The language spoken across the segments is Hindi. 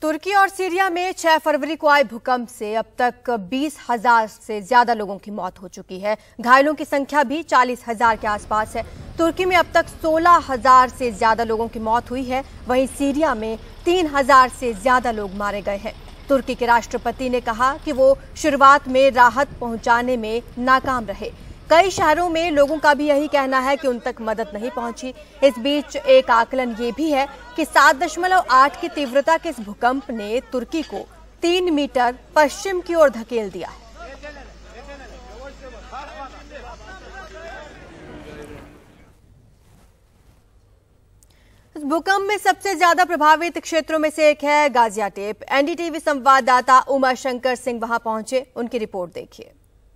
तुर्की और सीरिया में 6 फरवरी को आए भूकंप से अब तक 20,000 से ज्यादा लोगों की मौत हो चुकी है। घायलों की संख्या भी 40,000 के आसपास है। तुर्की में अब तक 16,000 से ज्यादा लोगों की मौत हुई है। वहीं सीरिया में 3,000 से ज्यादा लोग मारे गए हैं। तुर्की के राष्ट्रपति ने कहा कि वो शुरुआत में राहत पहुंचाने में नाकाम रहे। कई शहरों में लोगों का भी यही कहना है कि उन तक मदद नहीं पहुंची। इस बीच एक आकलन ये भी है कि 7.8 की तीव्रता के इस भूकंप ने तुर्की को 3 मीटर पश्चिम की ओर धकेल दिया है। इस भूकंप में सबसे ज्यादा प्रभावित क्षेत्रों में से एक है गाजियाटेप। एनडीटीवी संवाददाता उमा शंकर सिंह वहां पहुंचे, उनकी रिपोर्ट देखिए।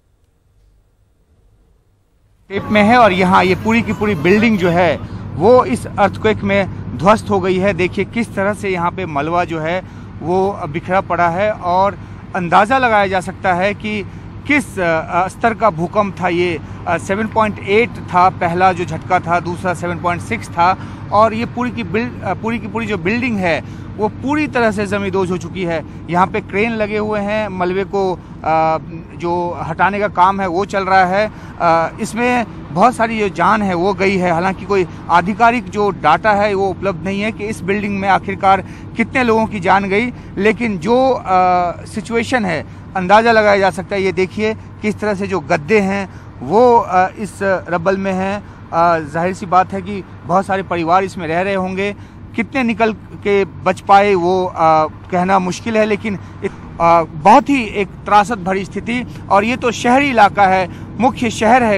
टेप में है और यहाँ ये पूरी की पूरी बिल्डिंग जो है वो इस अर्थक्वेक में ध्वस्त हो गई है। देखिए किस तरह से यहाँ पे मलबा जो है वो बिखरा पड़ा है और अंदाज़ा लगाया जा सकता है कि किस स्तर का भूकंप था ये। 7.8 था पहला जो झटका था, दूसरा 7.6 था और ये पूरी की पूरी जो बिल्डिंग है वो पूरी तरह से जमींदोज हो चुकी है। यहाँ पे क्रेन लगे हुए हैं, मलबे को जो हटाने का काम है वो चल रहा है। इसमें बहुत सारी जो जान है वो गई है। हालांकि कोई आधिकारिक जो डाटा है वो उपलब्ध नहीं है कि इस बिल्डिंग में आखिरकार कितने लोगों की जान गई, लेकिन जो सिचुएशन है अंदाज़ा लगाया जा सकता है। ये देखिए किस तरह से जो गद्दे हैं वो इस रबल में हैं। जाहिर सी बात है कि बहुत सारे परिवार इसमें रह रहे होंगे। कितने निकल के बच पाए वो कहना मुश्किल है, लेकिन बहुत ही एक त्रासद भरी स्थिति। और ये तो शहरी इलाका है, मुख्य शहर है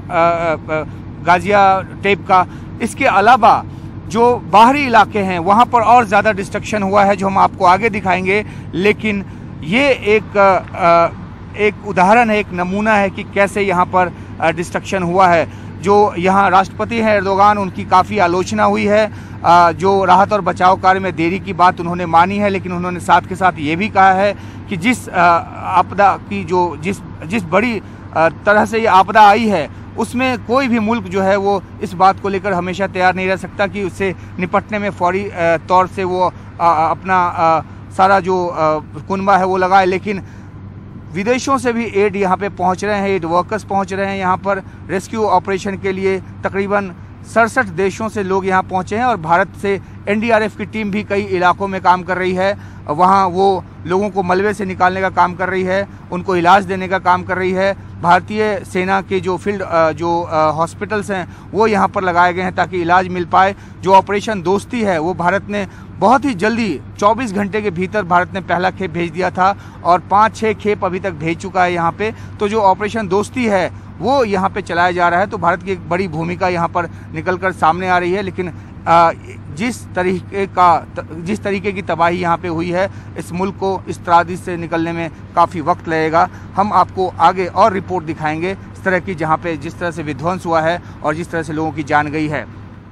गाजियाटेप का। इसके अलावा जो बाहरी इलाके हैं वहाँ पर और ज़्यादा डिस्ट्रक्शन हुआ है जो हम आपको आगे दिखाएंगे। लेकिन ये एक उदाहरण है, एक नमूना है कि कैसे यहाँ पर डिस्ट्रक्शन हुआ है। जो यहाँ राष्ट्रपति हैं एर्दोगान, उनकी काफ़ी आलोचना हुई है। जो राहत और बचाव कार्य में देरी की बात उन्होंने मानी है, लेकिन उन्होंने साथ के साथ ये भी कहा है कि जिस आपदा की जिस बड़ी तरह से ये आपदा आई है उसमें कोई भी मुल्क जो है वो इस बात को लेकर हमेशा तैयार नहीं रह सकता कि उससे निपटने में फौरी तौर से वो अपना सारा जो कुनबा है वो लगाए। लेकिन विदेशों से भी एड यहाँ पे पहुँच रहे हैं, एड वर्कर्स पहुँच रहे हैं यहाँ पर रेस्क्यू ऑपरेशन के लिए। तकरीबन 67 देशों से लोग यहाँ पहुँचे हैं और भारत से एनडीआरएफ की टीम भी कई इलाकों में काम कर रही है। वहाँ वो लोगों को मलबे से निकालने का काम कर रही है, उनको इलाज देने का काम कर रही है। भारतीय सेना के जो फील्ड हॉस्पिटल्स हैं वो यहाँ पर लगाए गए हैं ताकि इलाज मिल पाए। जो ऑपरेशन दोस्ती है वो भारत ने बहुत ही जल्दी 24 घंटे के भीतर भारत ने पहला खेप भेज दिया था और 5-6 खेप अभी तक भेज चुका है यहाँ पे। तो जो ऑपरेशन दोस्ती है वो यहाँ पे चलाया जा रहा है। तो भारत की एक बड़ी भूमिका यहाँ पर निकलकर सामने आ रही है। लेकिन जिस तरीके की तबाही यहाँ पे हुई है, इस मुल्क को इस त्रासदी से निकलने में काफ़ी वक्त लगेगा। हम आपको आगे और रिपोर्ट दिखाएंगे इस तरह की, जहाँ पे जिस तरह से विध्वंस हुआ है और जिस तरह से लोगों की जान गई है।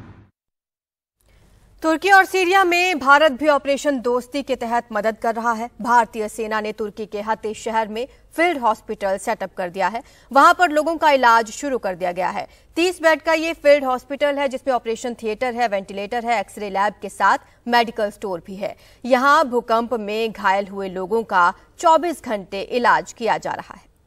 तुर्की और सीरिया में भारत भी ऑपरेशन दोस्ती के तहत मदद कर रहा है। भारतीय सेना ने तुर्की के हतीश शहर में फील्ड हॉस्पिटल सेटअप कर दिया है। वहां पर लोगों का इलाज शुरू कर दिया गया है। 30 बेड का ये फील्ड हॉस्पिटल है जिसमें ऑपरेशन थिएटर है, वेंटिलेटर है, एक्सरे लैब के साथ मेडिकल स्टोर भी है। यहां भूकंप में घायल हुए लोगों का 24 घंटे इलाज किया जा रहा है।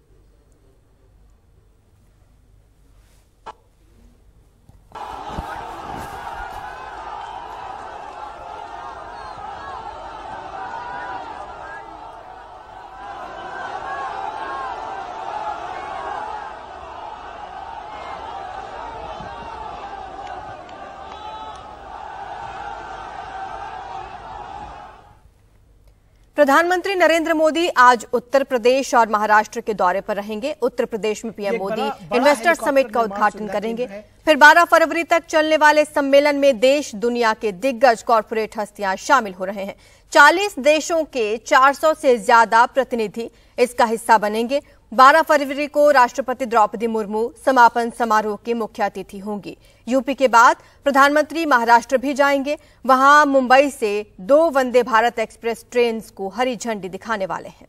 प्रधानमंत्री नरेंद्र मोदी आज उत्तर प्रदेश और महाराष्ट्र के दौरे पर रहेंगे। उत्तर प्रदेश में पीएम मोदी इन्वेस्टर समिट का उद्घाटन करेंगे। फिर 12 फरवरी तक चलने वाले सम्मेलन में देश दुनिया के दिग्गज कॉरपोरेट हस्तियां शामिल हो रहे हैं। 40 देशों के 400 से ज्यादा प्रतिनिधि इसका हिस्सा बनेंगे। 12 फरवरी को राष्ट्रपति द्रौपदी मुर्मू समापन समारोह की मुख्य अतिथि होंगी। यूपी के बाद प्रधानमंत्री महाराष्ट्र भी जाएंगे। वहां मुंबई से 2 वंदे भारत एक्सप्रेस ट्रेन को हरी झंडी दिखाने वाले हैं।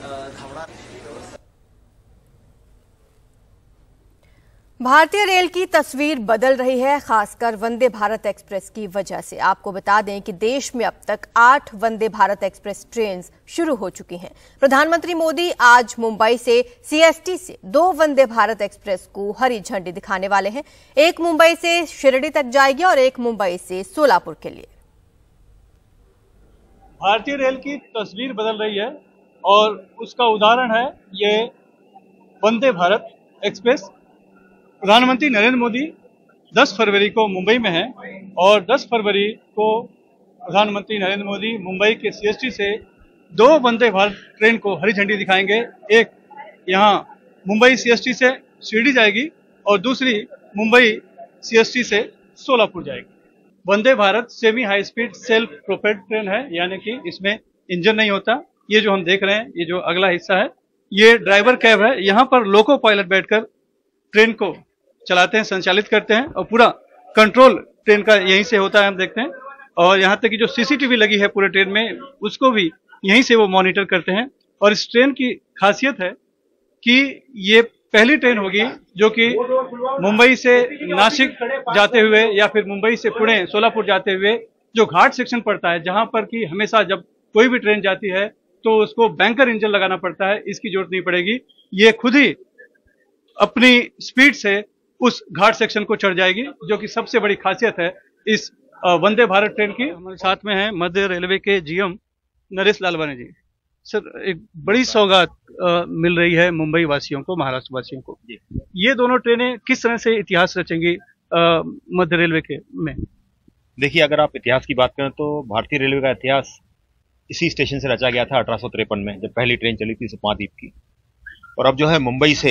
भारतीय रेल की तस्वीर बदल रही है, खासकर वंदे भारत एक्सप्रेस की वजह से। आपको बता दें कि देश में अब तक 8 वंदे भारत एक्सप्रेस ट्रेन शुरू हो चुकी हैं। प्रधानमंत्री मोदी आज मुंबई से सीएसटी से 2 वंदे भारत एक्सप्रेस को हरी झंडी दिखाने वाले हैं। एक मुंबई से शिरडी तक जाएगी और एक मुंबई से सोलापुर के लिए। भारतीय रेल की तस्वीर बदल रही है और उसका उदाहरण है ये वंदे भारत एक्सप्रेस। प्रधानमंत्री नरेंद्र मोदी 10 फरवरी को मुंबई में हैं और 10 फरवरी को प्रधानमंत्री नरेंद्र मोदी मुंबई के सीएसटी से 2 वंदे भारत ट्रेन को हरी झंडी दिखाएंगे। एक यहाँ मुंबई सीएसटी से शिरडी जाएगी और दूसरी मुंबई सीएसटी से सोलापुर जाएगी। Vande Bharat semi high speed self propelled train है, यानी कि इसमें इंजन नहीं होता। ये जो हम देख रहे हैं, ये जो अगला हिस्सा है, ये ड्राइवर कैब है। यहाँ पर लोको पायलट बैठकर ट्रेन को चलाते हैं, संचालित करते हैं और पूरा कंट्रोल ट्रेन का यहीं से होता है, हम देखते हैं। और यहाँ तक कि जो सीसीटीवी लगी है पूरे ट्रेन में, उसको भी यहीं से वो मॉनिटर करते हैं। और इस ट्रेन की खासियत है कि ये पहली ट्रेन होगी जो कि मुंबई से नासिक जाते हुए या फिर मुंबई से पुणे सोलापुर जाते हुए जो घाट सेक्शन पड़ता है, जहां पर कि हमेशा जब कोई भी ट्रेन जाती है तो उसको बैंकर इंजन लगाना पड़ता है, इसकी जरूरत नहीं पड़ेगी। ये खुद ही अपनी स्पीड से उस घाट सेक्शन को चढ़ जाएगी, जो कि सबसे बड़ी खासियत है इस वंदे भारत ट्रेन की। हमारे साथ में है मध्य रेलवे के जीएम नरेश लालवानी जी। सर, एक बड़ी सौगात मिल रही है मुंबई वासियों को, महाराष्ट्र वासियों को। ये दोनों ट्रेनें किस तरह से इतिहास रचेंगी मध्य रेलवे के में? देखिए, अगर आप इतिहास की बात करें तो भारतीय रेलवे का इतिहास इसी स्टेशन से रचा गया था 1853 में, जब पहली ट्रेन चली थी सुपाद्वीप की। और अब जो है मुंबई से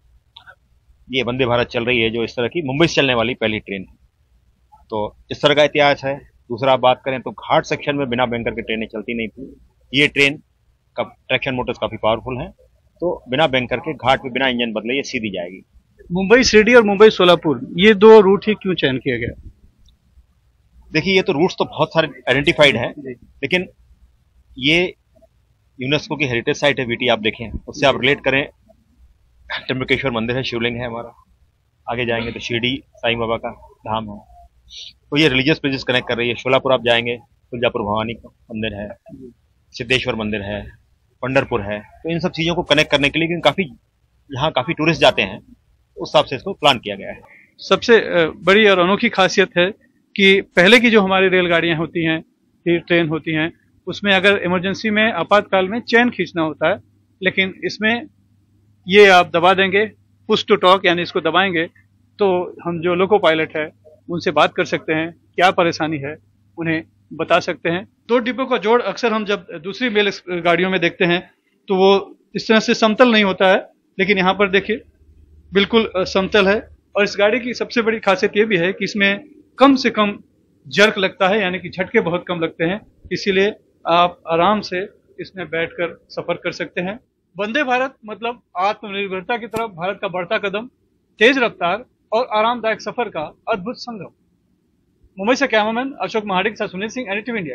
ये वंदे भारत चल रही है, जो इस तरह की मुंबई से चलने वाली पहली ट्रेन है। तो इस तरह का इतिहास है। दूसरा बात करें तो घाट सेक्शन में बिना बैंकर के ट्रेनें चलती नहीं थी। ये ट्रेन का ट्रैक्शन मोटर्स काफी पावरफुल हैं, तो बिना बैंकर के घाट पे बिना इंजन बदले ये सीधी जाएगी। मुंबई शिरडी और मुंबई सोलापुर, ये 2 रूट ही क्यों चयन किया गया? देखिए, ये तो रूट्स तो बहुत सारे आइडेंटिफाइड हैं, लेकिन ये यूनेस्को की हेरिटेज साइट है वीटी। आप देखें, उससे आप रिलेट करें, त्र्यंबकेश्वर मंदिर है, शिवलिंग है हमारा। आगे जाएंगे तो शिरडी साईं बाबा का धाम है, तो ये रिलीजियस प्लेसेस कनेक्ट कर रही है। सोलापुर आप जाएंगे, तुलजापुर भवानी का मंदिर है, सिद्धेश्वर मंदिर है, पंढरपुर है। तो इन सब चीजों को कनेक्ट करने के लिए यहाँ काफी टूरिस्ट जाते हैं, उस हिसाब से इसको प्लान किया गया है। सबसे बड़ी और अनोखी खासियत है कि पहले की जो हमारी रेलगाड़ियां होती हैं, ट्रेन होती हैं, उसमें अगर इमरजेंसी में, आपातकाल में चेन खींचना होता है, लेकिन इसमें ये आप दबा देंगे, पुश टू टॉक, यानी इसको दबाएंगे तो हम जो लोको पायलट है उनसे बात कर सकते हैं, क्या परेशानी है उन्हें बता सकते हैं। 2 डिब्बों का जोड़ अक्सर हम जब दूसरी मेल गाड़ियों में देखते हैं तो वो इस तरह से समतल नहीं होता है, लेकिन यहाँ पर देखिए बिल्कुल समतल है। और इस गाड़ी की सबसे बड़ी खासियत ये भी है कि इसमें कम से कम जर्क लगता है, यानी कि झटके बहुत कम लगते हैं, इसीलिए आप आराम से इसमें बैठकर सफर कर सकते हैं। वंदे भारत मतलब आत्मनिर्भरता की तरफ भारत का बढ़ता कदम, तेज रफ्तार और आरामदायक सफर का अद्भुत संगम। मुंबई से कैमरामैन अशोक महाड़ी के साथ सुनील सिंह, एनडीटीवी इंडिया।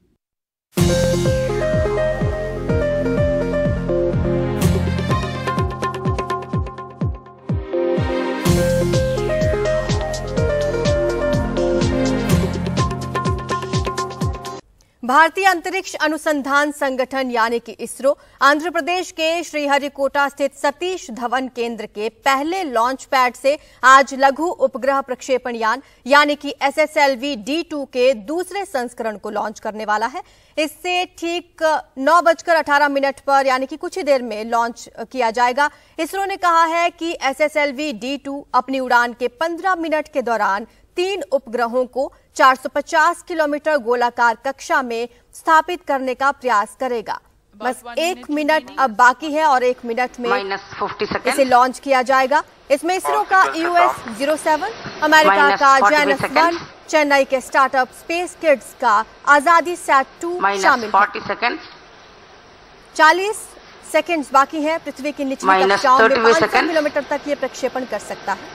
भारतीय अंतरिक्ष अनुसंधान संगठन यानी कि इसरो आंध्र प्रदेश के श्रीहरिकोटा स्थित सतीश धवन केंद्र के पहले लॉन्च पैड से आज लघु उपग्रह प्रक्षेपण यान यानी कि SSLV-D2 के दूसरे संस्करण को लॉन्च करने वाला है। इससे ठीक 9:18 पर यानी कि कुछ ही देर में लॉन्च किया जाएगा। इसरो ने कहा है कि SSLV-D2 अपनी उड़ान के 15 मिनट के दौरान 3 उपग्रहों को 450 किलोमीटर गोलाकार कक्षा में स्थापित करने का प्रयास करेगा। बस 1 मिनट अब बाकी है और 1 मिनट में इसे लॉन्च किया जाएगा। इसमें इसरो का EOS-07, अमेरिका का JANUS-1, चेन्नई के स्टार्टअप स्पेस किड्स का आजादी सैट-2 शामिल है। 40 सेकंड्स बाकी हैं। पृथ्वी की निचली कक्षाओं में 500 किलोमीटर तक ये प्रक्षेपण कर सकता है।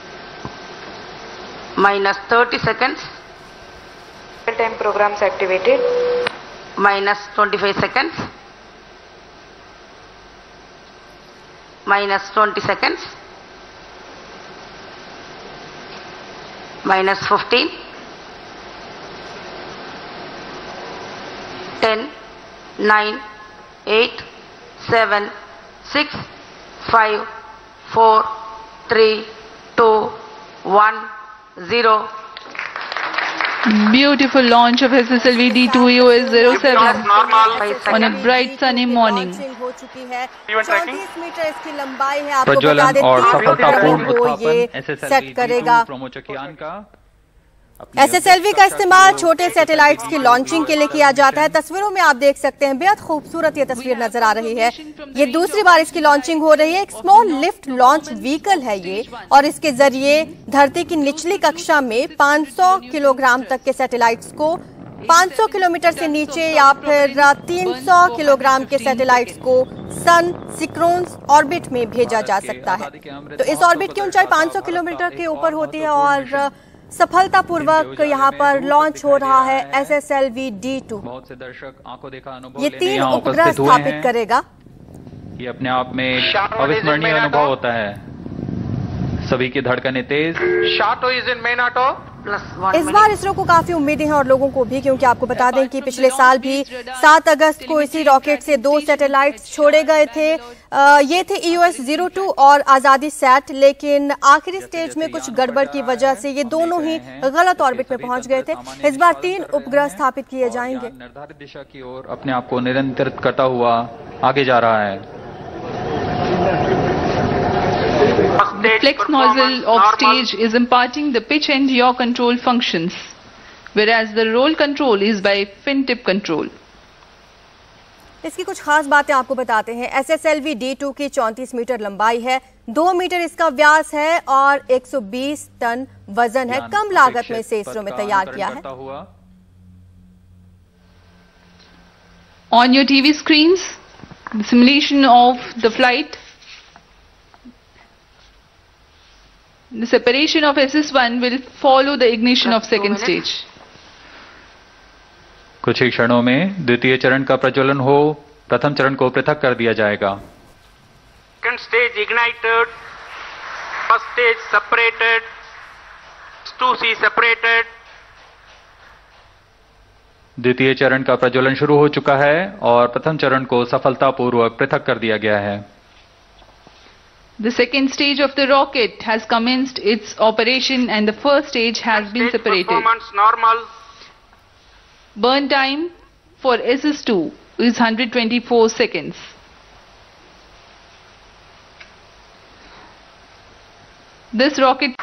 -30 seconds. Time programs activated. -25 seconds. minus 20 seconds, minus 15, 10, 9, 8, 7, 6, 5, 4, 3, 2, 1, 0. Beautiful launch of SSLV D2EOS-07 on a bright sunny morning. हो चुकी है 34 मीटर इसकी लंबाई है। आपको प्रज्वलन बता दें और 30 सफलतापूर्ण उपग्रहों को ये उत्थापन सेट करेगा। ब्रह्मोचकियान का SSLV का इस्तेमाल छोटे सैटेलाइट्स की लॉन्चिंग के लिए किया जाता है। तस्वीरों में आप देख सकते हैं, बेहद खूबसूरत ये तस्वीर नजर आ रही है। ये दूसरी बार इसकी लॉन्चिंग हो रही है। एक स्मॉल लिफ्ट लॉन्च व्हीकल है ये, और इसके जरिए धरती की निचली कक्षा में 500 किलोग्राम तक के सैटेलाइट्स को 500 किलोमीटर से नीचे या फिर 300 किलोग्राम के सैटेलाइट्स को सन सिक्रोन्स ऑर्बिट में भेजा जा सकता है। तो इस ऑर्बिट की ऊंचाई 500 किलोमीटर के ऊपर होती है और सफलतापूर्वक यहाँ पर लॉन्च हो रहा है SSLV D2। बहुत से दर्शक आंखों देखा अनुभव ये लेने 3 यहाँ उपग्रह उपस्थित हुए स्थापित हैं। करेगा। ये अपने आप में एक अविस्मरणीय अनुभव होता है। सभी की धड़कनें तेज। इस बार इसरो को काफी उम्मीदें हैं और लोगों को भी, क्योंकि आपको बता दें कि पिछले साल भी 7 अगस्त को इसी रॉकेट से 2 सैटेलाइट्स छोड़े गए थे। ये थे EOS-02 और आजादी सैट, लेकिन आखिरी स्टेज में कुछ गड़बड़ की वजह से ये दोनों ही गलत ऑर्बिट में पहुंच गए थे। इस बार 3 उपग्रह स्थापित किए जाएंगे। निर्धारित दिशा की ओर अपने आप को निरंतरित करता हुआ आगे जा रहा है। The flex nozzle of stage is imparting the pitch and yaw control functions, whereas the roll control is by fin tip control. इसकी कुछ खास बातें आपको बताते हैं। SSLV D2 की 34 मीटर लंबाई है, 2 मीटर इसका व्यास है और 120 टन वजन है। कम लागत में इसे इसरो में तैयार किया है। On your TV screens, the simulation of the flight. The separation of SS1 will follow the ignition of second stage. कुछ ही क्षणों में द्वितीय चरण का प्रज्वलन हो, प्रथम चरण को पृथक कर दिया जाएगा। Second stage ignited, first stage separated, 2C separated. द्वितीय चरण का प्रज्वलन शुरू हो चुका है और प्रथम चरण को सफलतापूर्वक पृथक कर दिया गया है। The second stage of the rocket has commenced its operation and the first stage has been separated. Performance normal. Burn time for SS2 is 124 seconds. This rocket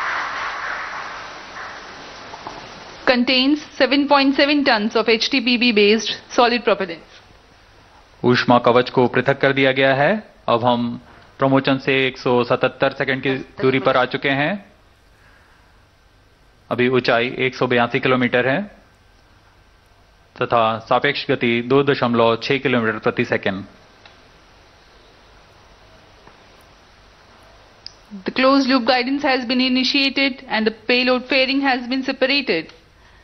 contains 7.7 tons of HTPB based solid propellant. ऊष्मा कवच को पृथक कर दिया गया है। अब हम प्रमोचन से 177 सेकंड की दूरी पर आ चुके हैं। अभी ऊंचाई 182 किलोमीटर है तथा सापेक्ष गति 2.6 किलोमीटर प्रति second. The closed loop guidance has been initiated and the payload fairing has been separated.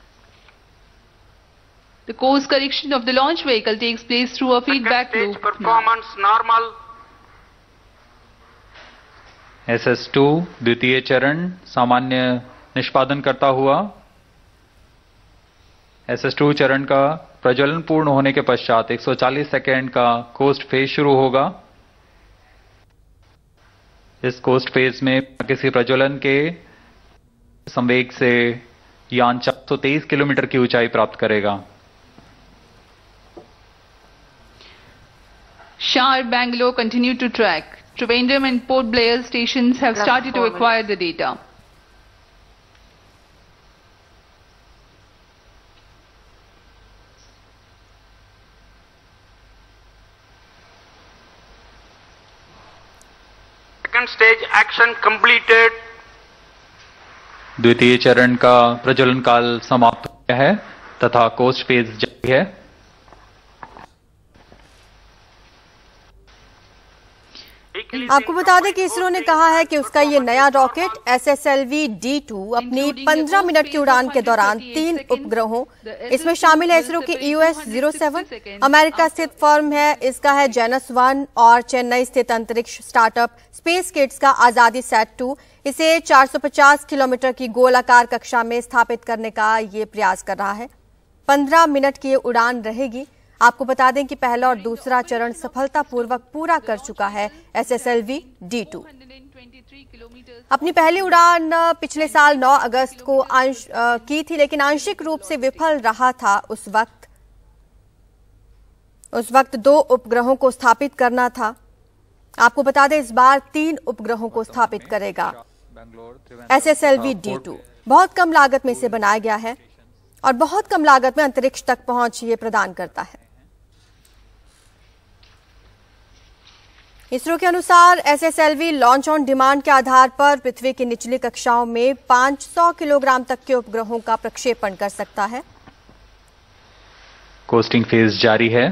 The course correction of the launch vehicle takes place through a feedback Second loop. stage performance normal. SS2 द्वितीय चरण सामान्य निष्पादन करता हुआ SS2 चरण का प्रज्वलन पूर्ण होने के पश्चात 140 सेकेंड का कोस्ट फेज शुरू होगा। इस कोस्ट फेज में किसी प्रज्वलन के संवेग से यान 423 किलोमीटर की ऊंचाई प्राप्त करेगा। Shar, Bangalore continue to track. Trivandrum and Port Blair stations have started to acquire the data. Second stage action completed. द्वितीय चरण का प्रज्वलन काल समाप्त हो गया है तथा कोस्ट फेज जारी है। आपको बता दें कि इसरो ने कहा है कि उसका ये नया रॉकेट SSLV-D2 अपनी 15 मिनट की उड़ान के दौरान 3 उपग्रहों, इसमें शामिल है इसरो की EOS-07, अमेरिका स्थित फर्म है इसका है जेनस 1 और चेन्नई स्थित अंतरिक्ष स्टार्टअप स्पेस किड्स का आजादी सैट-2, इसे 450 किलोमीटर की गोलाकार कक्षा में स्थापित करने का ये प्रयास कर रहा है। 15 मिनट की ये उड़ान रहेगी। आपको बता दें कि पहला और दूसरा चरण सफलतापूर्वक पूरा कर चुका है SSLV-D2। अपनी पहली उड़ान पिछले साल 9 अगस्त को की थी, लेकिन आंशिक रूप से विफल रहा था। उस वक्त 2 उपग्रहों को स्थापित करना था। आपको बता दें इस बार 3 उपग्रहों को स्थापित करेगा SSLV-D2। बहुत कम लागत में इसे बनाया गया है और बहुत कम लागत में अंतरिक्ष तक पहुंच ये प्रदान करता है। इसरो के अनुसार SSLV लॉन्च ऑन डिमांड के आधार पर पृथ्वी की निचली कक्षाओं में 500 किलोग्राम तक के उपग्रहों का प्रक्षेपण कर सकता है। कोस्टिंग फेज जारी है।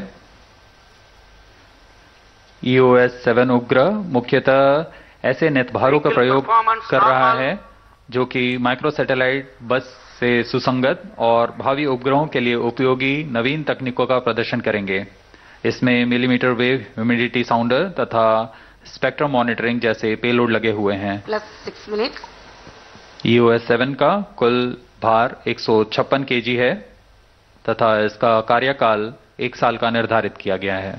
EOS-7 उपग्रह मुख्यतः ऐसे नेतभारों का प्रयोग कर रहा है जो कि माइक्रो सैटेलाइट बस से सुसंगत और भावी उपग्रहों के लिए उपयोगी नवीन तकनीकों का प्रदर्शन करेंगे। इसमें मिलीमीटर वेव ह्यूमिडिटी साउंडर तथा स्पेक्ट्रम मॉनिटरिंग जैसे पेलोड लगे हुए हैं। EOS-7 का कुल भार 156 kg है तथा इसका कार्यकाल 1 साल का निर्धारित किया गया है।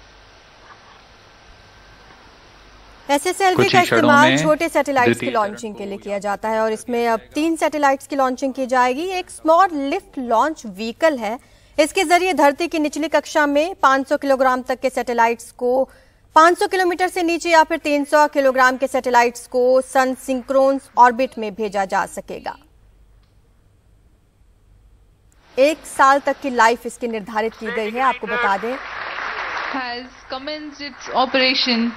SSLV का इस्तेमाल छोटे सैटेलाइट्स की लॉन्चिंग के लिए किया जाता है और इसमें अब 3 सैटेलाइट्स की लॉन्चिंग की जाएगी। एक स्मॉल लिफ्ट लॉन्च व्हीकल है, इसके जरिए धरती की निचली कक्षा में 500 किलोग्राम तक के सैटेलाइट्स को 500 किलोमीटर से नीचे या फिर 300 किलोग्राम के सैटेलाइट्स को सन सिंक्रोन्स ऑर्बिट में भेजा जा सकेगा। 1 साल तक की लाइफ इसकी निर्धारित की गई है। आपको बता दें has commenced its operation.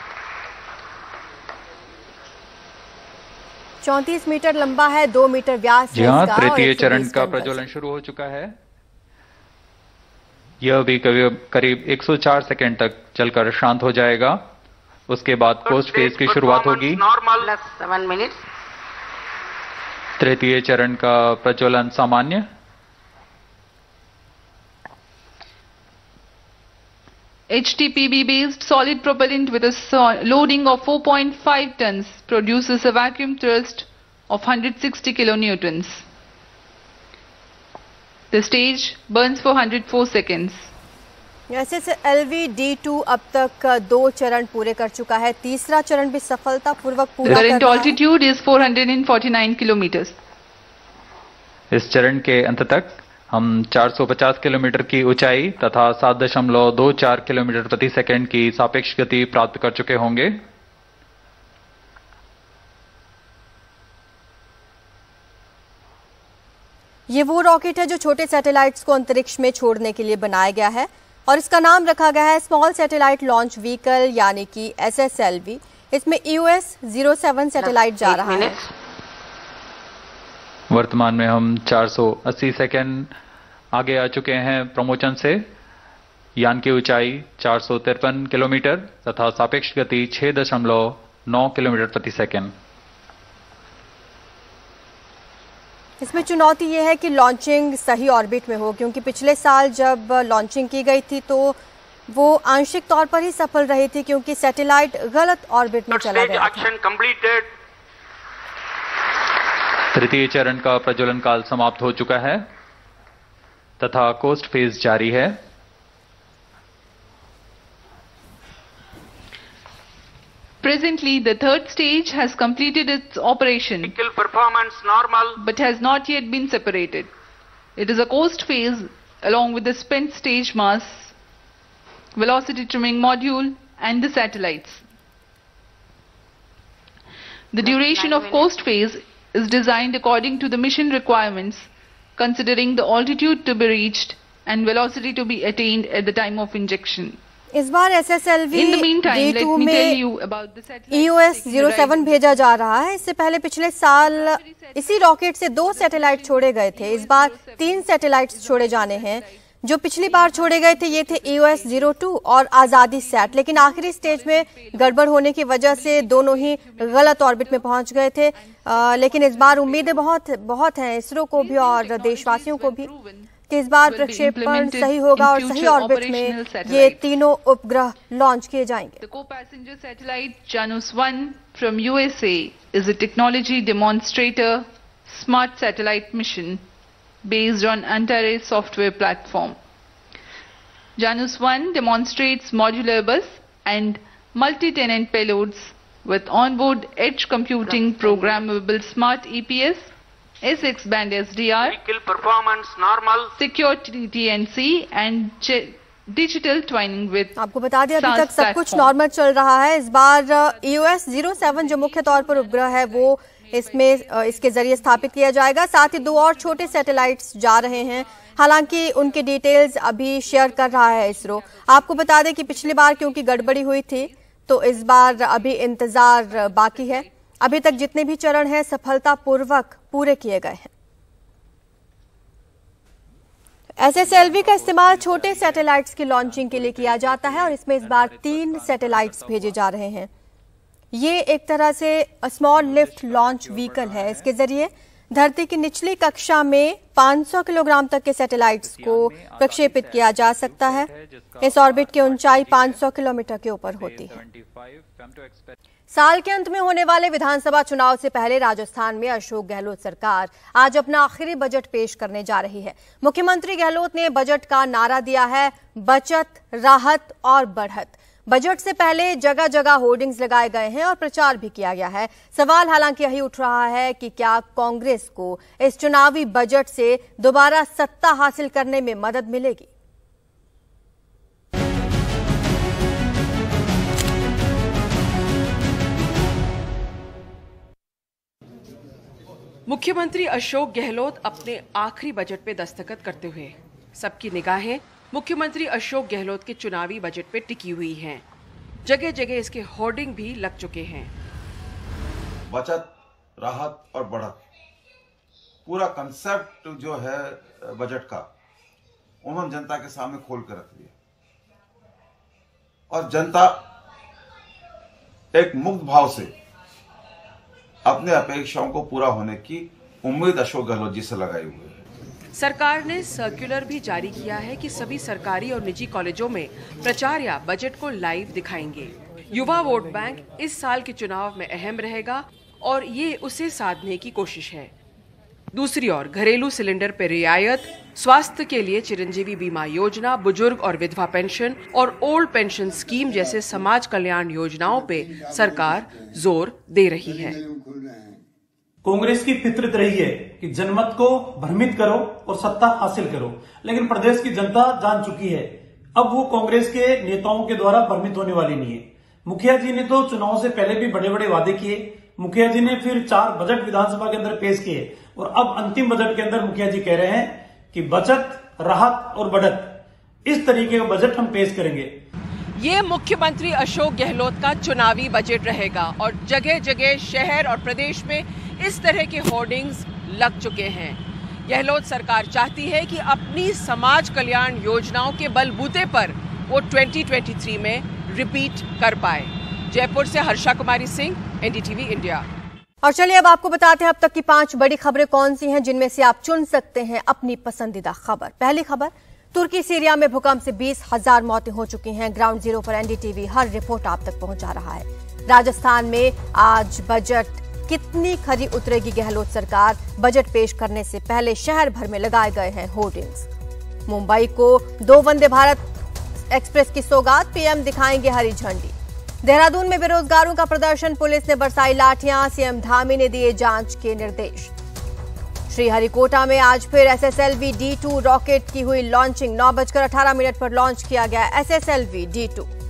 34 metre लंबा है, 2 मीटर व्यास है जी हाँ, इसका, तृतीय और चरण का प्रज्वलन शुरू हो चुका है। यह भी करीब 104 सेकंड तक चलकर शांत हो जाएगा। उसके बाद पोस्ट फेज की शुरुआत होगी। तृतीय चरण का प्रज्वलन सामान्य। HTPB-based solid propellant with a loading of 4.5 tons produces a vacuum thrust of 160 kilonewtons. The stage burns for 104 seconds. SSLV-D2 अब तक 2 चरण पूरे कर चुका है। तीसरा चरण भी सफलतापूर्वक पूरा कर रहा है। The current altitude is 449 kilometers. इस चरण के अंत तक हम 450 किलोमीटर की ऊंचाई तथा 7.24 किलोमीटर प्रति सेकंड की सापेक्ष गति प्राप्त कर चुके होंगे। ये वो रॉकेट है जो छोटे सैटेलाइट्स को अंतरिक्ष में छोड़ने के लिए बनाया गया है और इसका नाम रखा गया है स्मॉल सैटेलाइट लॉन्च व्हीकल यानी कि SSLV। इसमें EOS-07 सैटेलाइट जा रहा है। वर्तमान में हम 480 सेकंड आगे आ चुके हैं प्रमोचन से। यान की ऊंचाई 453 किलोमीटर तथा सापेक्ष गति 6.9 किलोमीटर प्रति सेकंड। इसमें चुनौती यह है कि लॉन्चिंग सही ऑर्बिट में हो, क्योंकि पिछले साल जब लॉन्चिंग की गई थी तो वो आंशिक तौर पर ही सफल रही थी क्योंकि सैटेलाइट गलत ऑर्बिट में चला गया था। तृतीय चरण का प्रज्वलन काल समाप्त हो चुका है तथा कोस्ट फेज जारी है। Presently, the third stage has completed its operation, Performance normal. but has not yet been separated. It is a coast phase along with the spent stage mass, velocity trimming module and the satellites. The duration of coast phase is designed according to the mission requirements, considering the altitude to be reached and velocity to be attained at the time of injection. इस बार In the meantime, let SSLV-D2 me tell में you about the satellites EOS-07 भेजा जा रहा है। इससे पहले पिछले साल इसी रॉकेट से 2 सैटेलाइट छोड़े गए थे। इस बार 3 सैटेलाइट्स छोड़े जाने हैं जो पिछली बार छोड़े गए थे ये थे EOS-02 और आजादी सैट, लेकिन आखिरी स्टेज में गड़बड़ होने की वजह से दोनों ही गलत ऑर्बिट में पहुंच गए थे। लेकिन इस बार उम्मीदें बहुत हैं इसरो को भी और देशवासियों को भी कि इस बार प्रक्षेपण सही होगा और सही ऑर्बिट में ये तीनों उपग्रह लॉन्च किए जाएंगे। The co-passenger satellite Janus-1 from USA is a technology demonstrator smart satellite mission based on Antares software platform. Janus-1 demonstrates modular bus and multi-tenant payloads with onboard edge computing, programmable smart EPS, S-band SDR, vehicle performance normal, secure TT&C and digital twinning with आपको बता दें अभी SaaS तक सब कुछ platform. नॉर्मल चल रहा है। इस बार EOS-07 जो मुख्य तौर पर उपग्रह है वो इसके जरिए स्थापित किया जाएगा। साथ ही 2 और छोटे सैटेलाइट्स जा रहे हैं, हालांकि उनके डिटेल्स अभी शेयर कर रहा है इसरो। आपको बता दें कि पिछली बार क्योंकि गड़बड़ी हुई थी तो इस बार अभी इंतजार बाकी है। अभी तक जितने भी चरण हैं सफलतापूर्वक पूरे किए गए हैं। SSLV का इस्तेमाल छोटे सैटेलाइट्स की लॉन्चिंग के लिए किया जाता है और इसमें इस बार 3 सैटेलाइट्स भेजे जा रहे हैं। ये एक तरह से स्मॉल लिफ्ट लॉन्च व्हीकल है। इसके जरिए धरती की निचली कक्षा में 500 किलोग्राम तक के सैटेलाइट्स को प्रक्षेपित किया जा सकता है। इस ऑर्बिट की ऊंचाई 500 किलोमीटर के ऊपर होती है। साल के अंत में होने वाले विधानसभा चुनाव से पहले राजस्थान में अशोक गहलोत सरकार आज अपना आखिरी बजट पेश करने जा रही है। मुख्यमंत्री गहलोत ने बजट का नारा दिया है, बचत, राहत और बढ़त। बजट से पहले जगह जगह होर्डिंग्स लगाए गए हैं और प्रचार भी किया गया है। सवाल हालांकि यही उठ रहा है कि क्या कांग्रेस को इस चुनावी बजट से दोबारा सत्ता हासिल करने में मदद मिलेगी। मुख्यमंत्री अशोक गहलोत अपने आखिरी बजट पे दस्तखत करते हुए सबकी निगाहें मुख्यमंत्री अशोक गहलोत के चुनावी बजट पे टिकी हुई हैं। जगह जगह इसके होर्डिंग भी लग चुके हैं। बचत, राहत और बढ़त, पूरा कंसेप्ट जो है बजट का उन्होंने जनता के सामने खोल कर रख दिया और जनता एक मुक्त भाव से अपने अपेक्षाओं को पूरा होने की उम्मीद अशोक गहलोत जी से लगाई हुई है। सरकार ने सर्कुलर भी जारी किया है कि सभी सरकारी और निजी कॉलेजों में प्राचार्य बजट को लाइव दिखाएंगे। युवा वोट बैंक इस साल के चुनाव में अहम रहेगा और ये उसे साधने की कोशिश है। दूसरी ओर घरेलू सिलेंडर पर रियायत, स्वास्थ्य के लिए चिरंजीवी बीमा योजना, बुजुर्ग और विधवा पेंशन और ओल्ड पेंशन स्कीम जैसे समाज कल्याण योजनाओं पे सरकार जोर दे रही है। कांग्रेस की फितरत रही है कि जनमत को भ्रमित करो और सत्ता हासिल करो, लेकिन प्रदेश की जनता जान चुकी है अब वो कांग्रेस के नेताओं के द्वारा भ्रमित होने वाली नहीं है। मुखिया जी ने तो चुनाव से पहले भी बड़े बड़े वादे किए। मुखिया जी ने फिर 4 बजट विधानसभा के अंदर पेश किए और अब अंतिम बजट के अंदर मुखिया जी कह रहे हैं कि बचत, राहत और बढ़त, इस तरीके का बजट हम पेश करेंगे। ये मुख्यमंत्री अशोक गहलोत का चुनावी बजट रहेगा और जगह जगह शहर और प्रदेश में इस तरह के होर्डिंग्स लग चुके हैं। गहलोत सरकार चाहती है कि अपनी समाज कल्याण योजनाओं के बलबूते पर वो 2023 में रिपीट कर पाए। जयपुर से हर्षा कुमारी सिंह, NDTV इंडिया। और चलिए अब आपको बताते हैं अब तक की 5 बड़ी खबरें कौन सी हैं जिनमें से आप चुन सकते हैं अपनी पसंदीदा खबर। पहली खबर, तुर्की सीरिया में भूकंप से 20,000 मौतें हो चुकी हैं। ग्राउंड जीरो पर NDTV हर रिपोर्ट आप तक पहुंचा रहा है। राजस्थान में आज बजट कितनी खरी उतरेगी गहलोत सरकार, बजट पेश करने से पहले शहर भर में लगाए गए हैं होर्डिंग्स। मुंबई को 2 वंदे भारत एक्सप्रेस की सौगात, PM दिखाएंगे हरी झंडी। देहरादून में बेरोजगारों का प्रदर्शन, पुलिस ने बरसाई लाठियां, CM धामी ने दिए जांच के निर्देश। श्रीहरिकोटा में आज फिर SSLV D2 रॉकेट की हुई लॉन्चिंग, 9:18 पर लॉन्च किया गया SSLV D2।